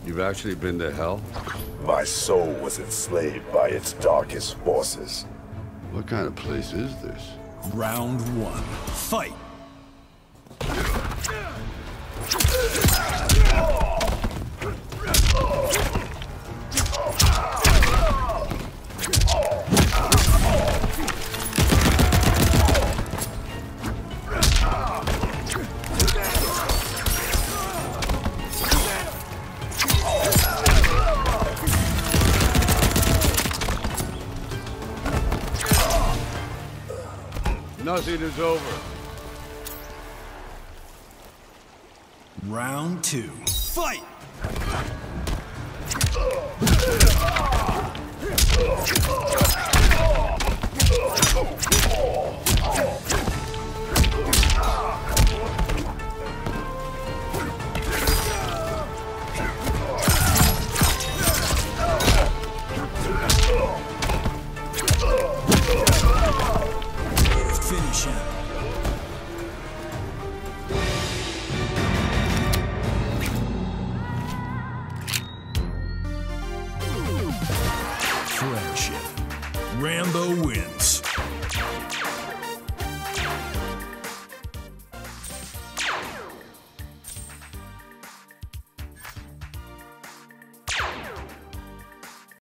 You've actually been to hell? My soul was enslaved by its darkest forces. What kind of place is this? Round one. Fight! Nothing is over. Round two. Fight! Finish him. Friendship. Rambo wins.